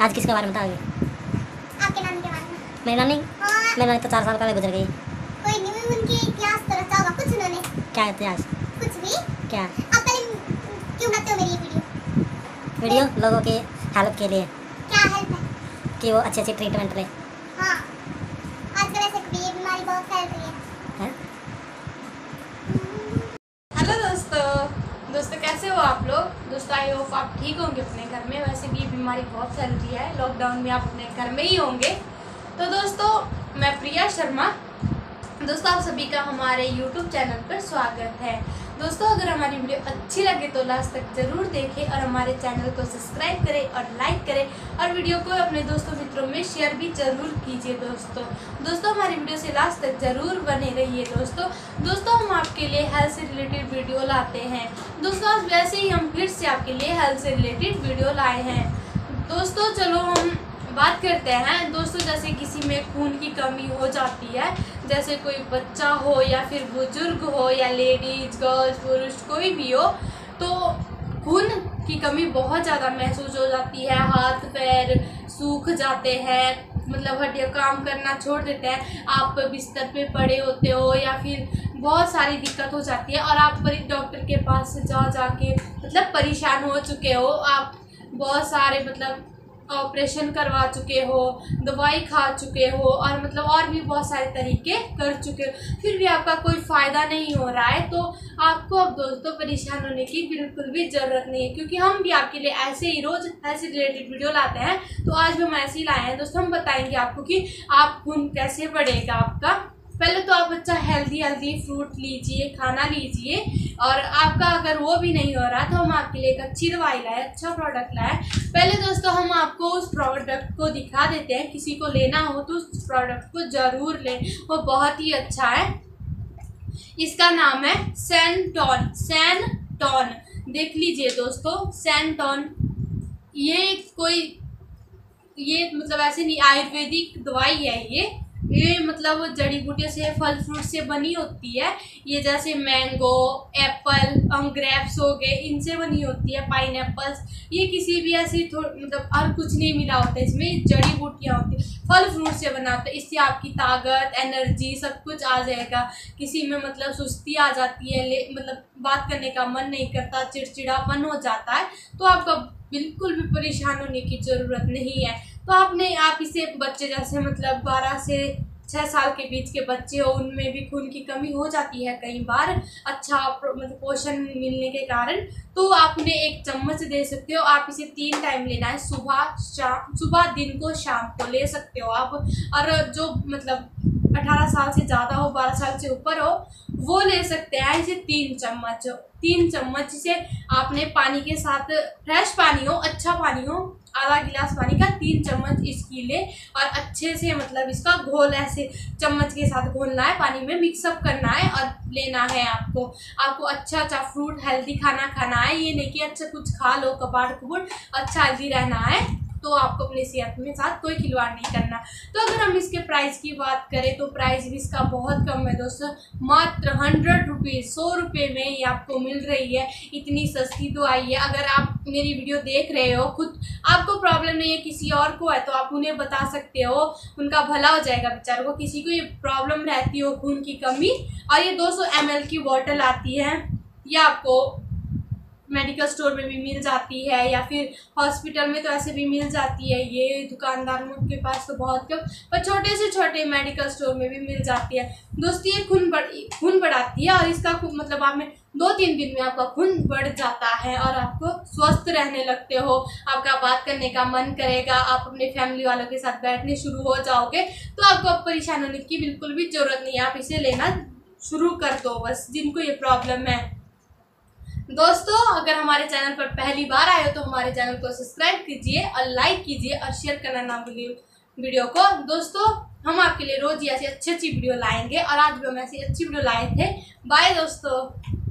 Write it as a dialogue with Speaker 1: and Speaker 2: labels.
Speaker 1: आज किसके बारे में बताओगे?
Speaker 2: आपके नानी के बारे में।
Speaker 1: मेरी नानी?
Speaker 2: हाँ।
Speaker 1: मेरी नानी तो 4 साल पहले गुजर गई।
Speaker 2: कोई नहीं, उनकी इतिहास तो रचा होगा कुछ उन्होंने।
Speaker 1: क्या इतिहास?
Speaker 2: कुछ भी।
Speaker 1: क्या?
Speaker 2: आप पहले क्यों बनाते हो मेरी ये
Speaker 1: वीडियो? लोगों की हेल्प के लिए।
Speaker 2: क्या हेल्प है?
Speaker 1: कि वो अच्छी ट्रीटमेंट ले।
Speaker 2: हाँ, आजकल ऐसे भी ये बीमारी बहुत फैल रही है।
Speaker 3: हेलो दोस्तों कैसे हो आप लोग? दोस्तों आई होप आप ठीक होंगे अपने घर में। वैसे भी ये बीमारी बहुत फैल रही है, लॉकडाउन में आप अपने घर में ही होंगे। तो दोस्तों मैं प्रिया शर्मा, दोस्तों आप सभी का हमारे YouTube चैनल पर स्वागत है। दोस्तों अगर हमारी वीडियो अच्छी लगे तो लास्ट तक ज़रूर देखें और हमारे चैनल को सब्सक्राइब करें और लाइक करें और वीडियो को अपने दोस्तों मित्रों में शेयर भी ज़रूर कीजिए। दोस्तों हमारी वीडियो से लास्ट तक ज़रूर बने रहिए। दोस्तों हम आपके लिए हेल्थ से रिलेटेड वीडियो लाते हैं। दोस्तों आज वैसे ही हम फिर से आपके लिए हेल्थ से रिलेटेड वीडियो लाए हैं। दोस्तों चलो हम बात करते हैं। दोस्तों जैसे किसी में खून की कमी हो जाती है, जैसे कोई बच्चा हो या फिर बुजुर्ग हो या लेडीज गर्ल्स पुरुष कोई भी हो, तो खून की कमी बहुत ज़्यादा महसूस हो जाती है। हाथ पैर सूख जाते हैं, मतलब हड्डियाँ काम करना छोड़ देते हैं। आप बिस्तर पे पड़े होते हो या फिर बहुत सारी दिक्कत हो जाती है और आप डॉक्टर के पास जाके मतलब परेशान हो चुके हो। आप बहुत सारे मतलब ऑपरेशन करवा चुके हो, दवाई खा चुके हो और मतलब और भी बहुत सारे तरीके कर चुके हो, फिर भी आपका कोई फ़ायदा नहीं हो रहा है, तो आपको अब दोस्तों परेशान होने की बिल्कुल भी ज़रूरत नहीं है, क्योंकि हम भी आपके लिए ऐसे ही रोज़ ऐसे रिलेटेड वीडियो लाते हैं। तो आज भी हम ऐसे ही लाए हैं दोस्तों। हम बताएंगे आपको कि आप खून कैसे बढ़ेगा आपका। पहले तो आप अच्छा हेल्दी फ्रूट लीजिए, खाना लीजिए, और आपका अगर वो भी नहीं हो रहा तो हम आपके लिए एक अच्छी दवाई लाए, अच्छा प्रोडक्ट लाए। पहले दोस्तों हम आपको उस प्रोडक्ट को दिखा देते हैं, किसी को लेना हो तो उस प्रोडक्ट को ज़रूर लें, वो बहुत ही अच्छा है। इसका नाम है सैनटोन। देख लीजिए दोस्तों, सैनटोन ये मतलब ऐसे नहीं, आयुर्वेदिक दवाई है ये मतलब जड़ी बूटियों से फल फ्रूट से बनी होती है। ये जैसे मैंगो, एप्पल, ग्रेप्स हो गए, इनसे बनी होती है, पाइनएप्पल्स। ये किसी भी ऐसी मतलब और कुछ नहीं मिला होता है इसमें, जड़ी बूटियाँ होती है, फल फ्रूट से बना होता है। इससे आपकी ताकत, एनर्जी सब कुछ आ जाएगा। किसी में मतलब सुस्ती आ जाती है, मतलब बात करने का मन नहीं करता, चिड़चिड़ापन हो जाता है, तो आपका बिल्कुल भी परेशान होने की ज़रूरत नहीं है। तो आप इसे बच्चे जैसे मतलब 12 से 6 साल के बीच के बच्चे हो, उनमें भी खून की कमी हो जाती है कई बार, अच्छा मतलब पोषण मिलने के कारण, तो आप उन्हें 1 चम्मच दे सकते हो। आप इसे 3 टाइम लेना है, सुबह दिन को शाम को ले सकते हो आप। और जो मतलब 18 साल से ज़्यादा हो, 12 साल से ऊपर हो, वो ले सकते हैं इसे 3 चम्मच इसे आपने पानी के साथ, फ्रेश पानी हो, अच्छा पानी हो, आधा गिलास पानी का 3 चम्मच इसकी ले और अच्छे से मतलब इसका घोल ऐसे चम्मच के साथ घोलना है, पानी में मिक्सअप करना है और लेना है आपको अच्छा फ्रूट हेल्दी खाना खाना है। ये नहीं कि अच्छा कुछ खा लो कबाड़ कुबड़, अच्छा हेल्दी रहना है, तो आपको अपनी सेहत में साथ कोई खिलवाड़ नहीं करना। तो अगर हम इसके प्राइस की बात करें तो प्राइस भी इसका बहुत कम है दोस्तों, मात्र 100 रुपीज़, 100 रुपये में ये आपको मिल रही है। इतनी सस्ती दवाई है। अगर आप मेरी वीडियो देख रहे हो, खुद आपको प्रॉब्लम नहीं है, किसी और को है, तो आप उन्हें बता सकते हो, उनका भला हो जाएगा बेचारों को। किसी को ये प्रॉब्लम रहती हो खून की कमी, और ये 200 ml की बॉटल आती है, ये आपको मेडिकल स्टोर में भी मिल जाती है या फिर हॉस्पिटल में तो ऐसे भी मिल जाती है। ये दुकानदारों के पास तो बहुत कम, पर छोटे से छोटे मेडिकल स्टोर में भी मिल जाती है दोस्तों। ये खून बढ़ाती है और इसका मतलब आप में 2-3 दिन में आपका खून बढ़ जाता है और आपको स्वस्थ रहने लगते हो। आपका बात करने का मन करेगा, आप अपने फैमिली वालों के साथ बैठने शुरू हो जाओगे, तो आपको अब परेशान होने की बिल्कुल भी ज़रूरत नहीं है। आप इसे लेना शुरू कर दो बस, जिनको ये प्रॉब्लम है। दोस्तों अगर हमारे चैनल पर पहली बार आए हो तो हमारे चैनल को सब्सक्राइब कीजिए और लाइक कीजिए और शेयर करना ना भूलिए वीडियो को। दोस्तों हम आपके लिए रोज ही ऐसी अच्छी वीडियो लाएंगे और आज भी हम ऐसी अच्छी वीडियो लाए थे। बाय दोस्तों।